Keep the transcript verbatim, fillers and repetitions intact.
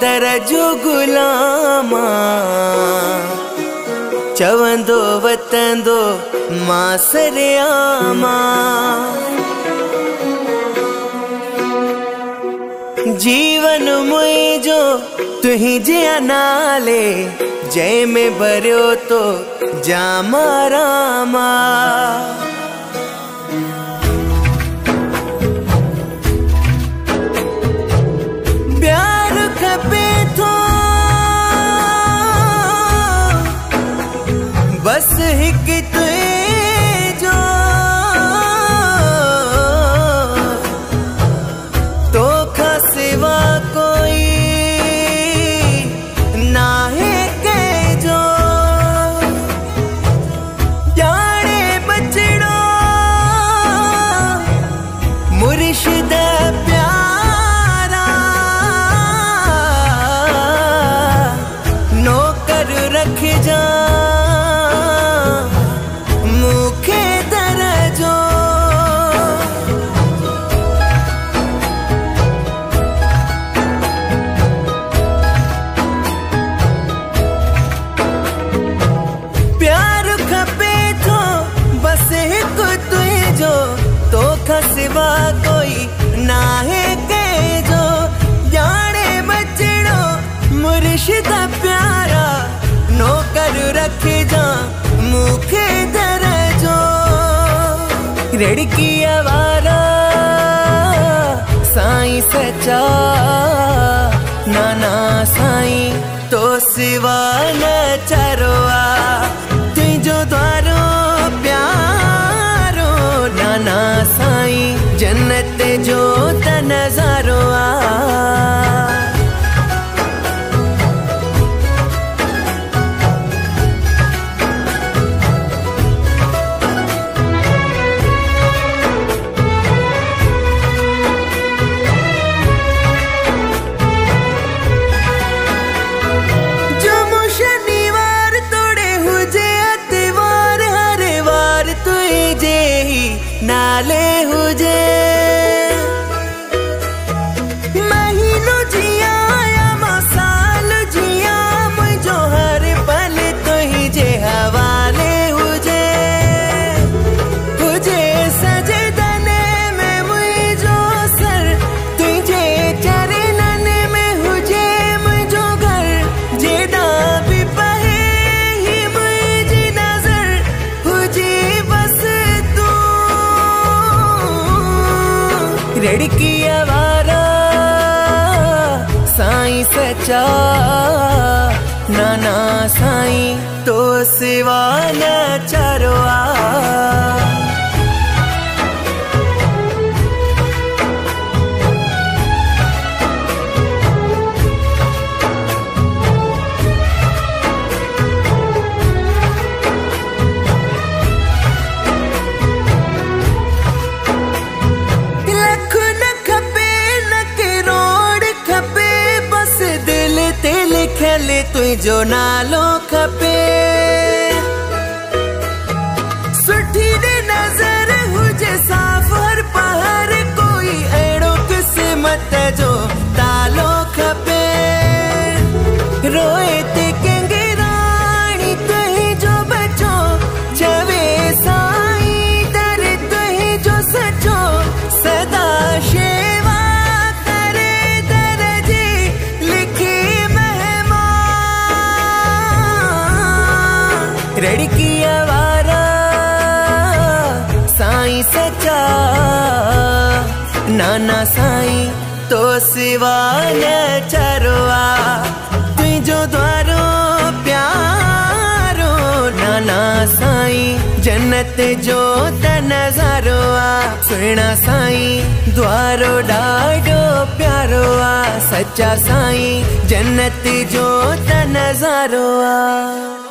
दर जो गुलामा चवंदो वतंदो मां सरियामा जीवन मुझो तुझे नाले जय में भरियो तो जामा रामा प्यार खपे थो बस हिक तुझो तो खा सिवा कोई ना है के जो यारे बचड़ो मुर्शिद प्यारा नौकर रख जा मुखे दरजो प्यार खपे थो बस हिक तुझो तो खसिवा कोई ना है के जो जाने बचड़ो मुर्शिद प्यारा नौकर रख जा मुखे दरजो रड़की आवारा साईं सच्चा नाना साईं तो सिवा न चरोआ तुझो द्वारो प्यारो नाना साईं जन्नत जो त नजारो आ नाले हुजे महीनो जिया या मसाल जिया मुझो हर पल तुझे हवाले हुजे हुजे सजदने में मुझो सर तुझे चरणन में हुजे मुझो घर जेड़ा भी पहे ही मुझी नजर हुजे बस रड़की आवारा साईं सच्चा नाना साईं तो सिवा न चरोआ खेले तुझो नालो खपे सुठी दे नजर हुजे साफ हर पहर कोई अड़ो किस्मत जो तालो खपे रोए ते केंगे रानी तुझो बचो चवे साईं दर तुझो सचो सदा शेवा करे दरजे लिखी रड़की आवारा साईं सच्चा नाना साईं तो सिवा न चरोआ तुझो द्वारो प्यारो नाना साईं जन्नत जो त नजारो आ सुना साईं द्वारो ॾाढो प्यारो आ सच्चा साईं जन्नत जो त नजारो आ।